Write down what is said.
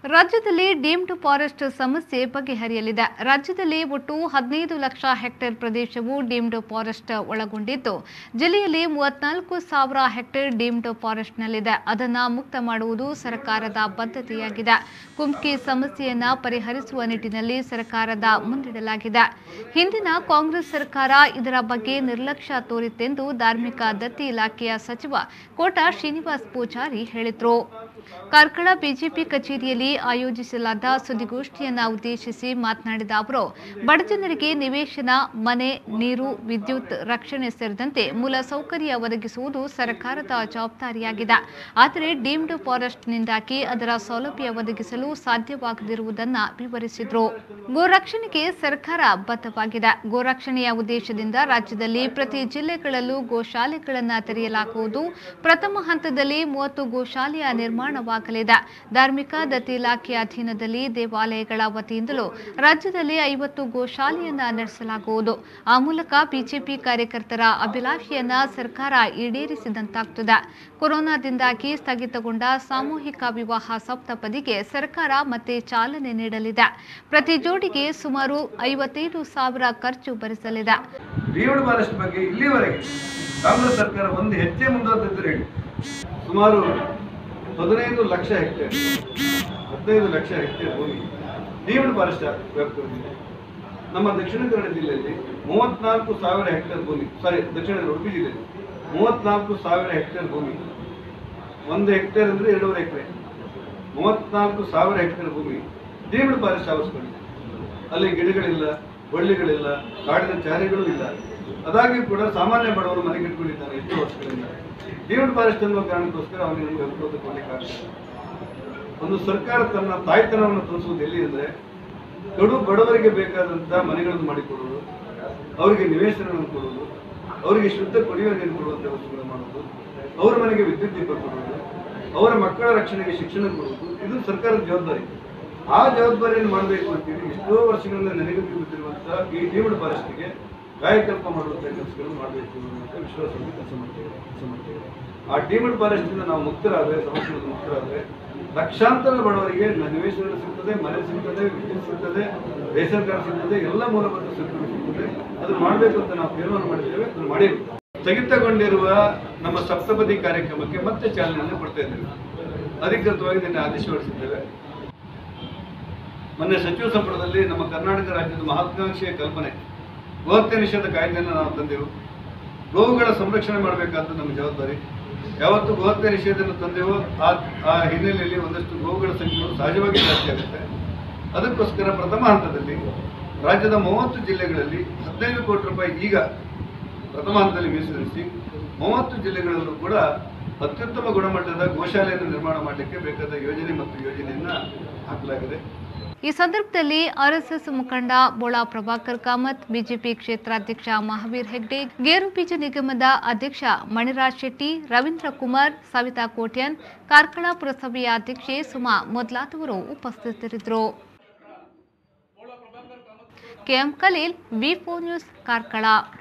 ರಾಜ್ಯದಲ್ಲಿ deemed forest ಸಮಸ್ಯೆ ಬಗೆಹರಿಯಲಿದೆ. ರಾಜ್ಯದಲ್ಲಿ ಒಟ್ಟು 15 ಲಕ್ಷ ಹೆಕ್ಟೇರ್ ಪ್ರದೇಶವು ಡೀಮ್ಡ್ ಫಾರೆಸ್ಟ್ ಒಳಗೊಂಡಿದ್ದು, ಜಿಲ್ಲೆಯಲ್ಲಿ 34,000 ಹೆಕ್ಟೇರ್ ಡೀಮ್ಡ್ ಫಾರೆಸ್ಟ್ನಲ್ಲಿದೆ. ಅದನ್ನು ಮುಕ್ತ ಮಾಡುವುದು ಸರ್ಕಾರದ ಬದ್ಧತೆಯಾಗಿದೆ. ಕುಮ್ಕಿ ಸಮಸ್ಯೆಯನ್ನು ಪರಿಹರಿಸುವ ನಿಟ್ಟಿನಲ್ಲಿ ಸರ್ಕಾರದ ಮುಂದಿಡಲಾಗಿದೆ. ಹಿಂದಿನ ಕಾಂಗ್ರೆಸ್ ಸರ್ಕಾರ ಇದರ ಬಗ್ಗೆ ನಿರ್ಲಕ್ಷ್ಯ ತೋರಿತ್ತೆಂದು ಧಾರ್ಮಿಕ ದತ್ತಿ ಇಲಾಖೆಯ ಸಚಿವ ಕೋಟಾ ಶ್ರೀನಿವಾಸ್ ಪೂಜಾರಿ ಹೇಳಿದರು. ಕಾರ್ಕಳ ಬಿಜೆಪಿ ಕಚೇರಿಯಲ್ಲಿ ಆಯೋಜಿಸಲಾದ ಸುದ್ದಿಗೋಷ್ಠಿಯನ್ನು ಉದ್ದೇಶಿಸಿ ಮಾತನಾಡಿದ ಅವರು, ಬಡಜನರಿಗೆ ನಿವೇಶನ, ಮನೆ, ನೀರು, ವಿದ್ಯುತ್, ರಕ್ಷಣೆ ಸೇರಿದಂತೆ ಮೂಲಸೌಕರ್ಯ ಒದಗಿಸುವುದು ಸರ್ಕಾರದ ಜವಾಬ್ದಾರಿಯಾಗಿದೆ. ಆದರೆ ಡೀಮ್ಡ್ ಫಾರೆಸ್ಟ್ನಿಂದಾಗಿ ಅದರ ಸೌಲಭ್ಯ ಒದಗಿಸಲು ಸಾಧ್ಯವಾಗದಿರುವುದನ್ನು ವಿವರಿಸಿದರು. ಗೋರಕ್ಷಣೆಗೆ ಸರ್ಕಾರ ಬದ್ಧವಾಗಿದೆ. ಗೋರಕ್ಷಣೆಯ ಉದ್ದೇಶದಿಂದ ರಾಜ್ಯದಲ್ಲಿ ಪ್ರತಿ ಜಿಲ್ಲೆಗಳಲ್ಲೂ ಗೋಶಾಲೆಗಳನ್ನು ತೆರೆಯಲಾಗುವುದು. ಪ್ರಥಮ ಹಂತದಲ್ಲಿ 30 ಗೋಶಾಲೆಯ ನಿರ್ಮಾಣವಾಗಲಿದೆ. ಧಾರ್ಮಿಕ ದತ್ತಿ ಇಲಾಖೆಯ ಅಧೀನದಲ್ಲಿ ದೇವಾಲಯಗಳ ವತಿಯಿಂದಲೂ ರಾಜ್ಯದಲ್ಲಿ 50 ಗೋಶಾಲೆಯನ್ನು ನಡೆಸಲಾಗುವುದು. ಆ ಮೂಲಕ ಬಿಜೆಪಿ ಕಾರ್ಯಕರ್ತರ ಅಭಿಲಾಷೆಯನ್ನ ಸರ್ಕಾರ ಈಡೇರಿಸಿದಂತಾಗುತ್ತದೆ. ಕೊರೋನಾದಿಂದಾಗಿ ಸ್ಥಗಿತಗೊಂಡ ಸಾಮೂಹಿಕ ವಿವಾಹ ಸಪ್ತಪದಿಗೆ ಸರ್ಕಾರ ಮತ್ತೆ ಚಾಲನೆ ನೀಡಲಿದೆ. ಪ್ರತಿ ಜೋಡಿಗೆ ಸುಮಾರು 55,000 ಖರ್ಚು ಭರಿಸಲಿದೆ. ಡೀಮ್ಡ್ ಫಾರೆಸ್ಟ್ ಬಗ್ಗೆ ಇಲ್ಲಿವರೆಗೆ ಕಾಂಗ್ರೆಸ್ ಸರ್ಕಾರ ಒಂದು ಹೆಜ್ಜೆ ಮುಂದುವರೆದಿದ್ದರೆ ಸುಮಾರು 15 ಲಕ್ಷ ಹೆಕ್ಟೇರ್ ಭೂಮಿ ಡೀಮ್ಡ್ ಫಾರೆಸ್ಟ್ ವ್ಯಾಪ್ತಿಯಲ್ಲಿದೆ. ನಮ್ಮ ದಕ್ಷಿಣ ಕನ್ನಡ ಜಿಲ್ಲೆಯಲ್ಲಿ 34,000 ಹೆಕ್ಟೇರ್ ಭೂಮಿ, ದಕ್ಷಿಣ ಉಡುಪಿ ಜಿಲ್ಲೆಯಲ್ಲಿ 34,000 ಹೆಕ್ಟೇರ್ ಭೂಮಿ, 1 ಹೆಕ್ಟೇರ್ ಅಂದರೆ 2.5 ಎಕರೆ, 34,000 ಹೆಕ್ಟೇರ್ ಭೂಮಿ ಡೀಮ್ಡ್ ಫಾರೆಸ್ಟ್ ಆವರಿಸಿಕೊಂಡಿದೆ. ಅಲ್ಲಿ ಗಿಡಗಳಿಲ್ಲ, ಬಳ್ಳಿಗಳಿಲ್ಲ, ಕಾಡಿನ ಚಾರಿಗಳೂ ಇಲ್ಲ. ಅದಾಗಿಯೂ ಕೂಡ ಸಾಮಾನ್ಯ ಬಡವರು ಮನೆ ಕಟ್ಟಿಕೊಂಡಿದ್ದಾನೆ ಎಷ್ಟು ವರ್ಷಗಳಿಂದ. ಡೀಮ್ಡ್ ಫಾರೆಸ್ಟ್ ಅನ್ನುವ ಕಾರಣಕ್ಕೋಸ್ಕರ ಅವನಿಗೆ ವಿರೋಧ ಕೊಡಲಿಕ್ಕಾಗ್ತದೆ. ಒಂದು ಸರ್ಕಾರ ತನ್ನ ತಾಯ್ತನವನ್ನು ತೋರಿಸುವುದು ಎಲ್ಲಿ ಅಂದರೆ, ಕಡು ಬಡವರಿಗೆ ಬೇಕಾದಂಥ ಮನೆಗಳನ್ನು ಮಾಡಿಕೊಡುವುದು, ಅವರಿಗೆ ನಿವೇಶನಗಳನ್ನು ಕೊಡುವುದು, ಅವರಿಗೆ ಶುದ್ಧ ಕುಡಿಯುವ ನೀರು ಕೊಡುವಂಥ ವಸ್ತುಗಳನ್ನು ಮಾಡುವುದು, ಅವರ ಮನೆಗೆ ವಿದ್ಯುತ್ ದೀಪ ಕೊಡುವುದು, ಅವರ ಮಕ್ಕಳ ರಕ್ಷಣೆಗೆ ಶಿಕ್ಷಣ ಕೊಡುವುದು, ಇದು ಸರ್ಕಾರದ ಜವಾಬ್ದಾರಿ. ಆ ಜವಾಬ್ದಾರಿಯನ್ನು ಮಾಡಬೇಕು ಅಂತೇಳಿ ಎಷ್ಟೋ ವರ್ಷಗಳಿಂದ ನೆನೆಗುತ್ತಿ ಬಿದ್ದಿರುವಂಥ ಈ ಡೀಮ್ಡ್ ಫಾರೆಸ್ಟ್ಗೆ ಕಾಯಕಲ್ಪ ಮಾಡುವಂಥ ಕೆಲಸಗಳನ್ನು ಮಾಡಬೇಕು ಅನ್ನುವಂಥ ವಿಶ್ವಾಸವನ್ನು ಕೆಲಸ ಮಾಡ್ತೇವೆ. ಆ ಡೀಮ್ಡ್ ಫಾರೆಸ್ಟಿಂದ ನಾವು ಮುಕ್ತರಾದರೆ, ಸಮಸ್ಯೆಗಳನ್ನು ಮುಕ್ತರಾದರೆ ಲಕ್ಷಾಂತರ ಬಡವರಿಗೆ ನಿವೇಶನ ಸಿಗ್ತದೆ, ಮನೆ ಸಿಗ್ತದೆ, ವಿದ್ಯುತ್ ಸಿಗ್ತದೆ, ರೇಷನ್ ಕಾರ್ಡ್ ಸಿಗ್ತದೆ, ಎಲ್ಲ ಮೂಲಭೂತ ಸೌಕರ್ಯ ಸಿಗ್ತದೆ. ಅದನ್ನು ಮಾಡಬೇಕು ಅಂತ ನಾವು ತೀರ್ಮಾನ ಮಾಡಿದ್ದೇವೆ. ಅದನ್ನು ಮಾಡಿಲ್ಲ. ಸ್ಥಗಿತಗೊಂಡಿರುವ ನಮ್ಮ ಸಪ್ತಪದಿ ಕಾರ್ಯಕ್ರಮಕ್ಕೆ ಮತ್ತೆ ಚಾಲನೆಯನ್ನು ಕೊಡ್ತಾ ಇದ್ದೇವೆ. ಅಧಿಕೃತವಾಗಿ ನಿನ್ನೆ ಆದೇಶ ಹೊರಡಿಸಿದ್ದೇವೆ. ಮೊನ್ನೆ ಸಚಿವ ಸಂಪುಟದಲ್ಲಿ ನಮ್ಮ ಕರ್ನಾಟಕ ರಾಜ್ಯದ ಮಹತ್ವಾಕಾಂಕ್ಷೆಯ ಕಲ್ಪನೆ ಗೋಹತ್ಯೆ ನಿಷೇಧ ಕಾಯ್ದೆಯನ್ನು ನಾವು ತಂದೆವು. ಗೋವುಗಳ ಸಂರಕ್ಷಣೆ ಮಾಡಬೇಕಾದ ನಮ್ಮ ಜವಾಬ್ದಾರಿ. ಯಾವತ್ತು ಗೋಹತ್ಯೆ ನಿಷೇಧವನ್ನು ತಂದೆವೋ ಆ ಹಿನ್ನೆಲೆಯಲ್ಲಿ ಒಂದಷ್ಟು ಗೋವುಗಳ ಸಂಖ್ಯೆಗಳು ಸಹಜವಾಗಿ ಜಾಸ್ತಿ ಆಗುತ್ತೆ. ಅದಕ್ಕೋಸ್ಕರ ಪ್ರಥಮ ಹಂತದಲ್ಲಿ ರಾಜ್ಯದ 30 ಜಿಲ್ಲೆಗಳಲ್ಲಿ 15 ಕೋಟಿ ರೂಪಾಯಿ ಈಗ ಪ್ರಥಮ ಹಂತದಲ್ಲಿ ಮೀಸಲಿರಿಸಿ 30 ಜಿಲ್ಲೆಗಳಲ್ಲೂ ಕೂಡ ಅತ್ಯುತ್ತಮ ಗುಣಮಟ್ಟದ ಗೋಶಾಲೆಯನ್ನು ನಿರ್ಮಾಣ ಮಾಡಲಿಕ್ಕೆ ಬೇಕಾದ ಯೋಜನೆಯನ್ನು ಹಾಕಲಾಗಿದೆ. ಈ ಸಂದರ್ಭದಲ್ಲಿ ಆರ್ಎಸ್ಎಸ್ ಮುಖಂಡ ಬೋಳಾ ಪ್ರಭಾಕರ್ ಕಾಮತ್, ಬಿಜೆಪಿ ಕ್ಷೇತ್ರಾಧ್ಯಕ್ಷ ಮಹಾವೀರ್ ಹೆಗ್ಡೆ, ಗೇರು ಬೀಜ ನಿಗಮದ ಅಧ್ಯಕ್ಷ ಮಣಿರಾಜ್ ಶೆಟ್ಟಿ, ರವೀಂದ್ರ ಕುಮಾರ್, ಸವಿತಾ ಕೋಟ್ಯನ್, ಕಾರ್ಕಳ ಪುರಸಭೆಯ ಅಧ್ಯಕ್ಷೆ ಸುಮಾ ಮೊದಲಾದವರು ಉಪಸ್ಥಿತರಿದ್ದರು. ಕೆಎಂ ಖಲೀಲ್, ವಿ4 ನ್ಯೂಸ್, ಕಾರ್ಕಳ.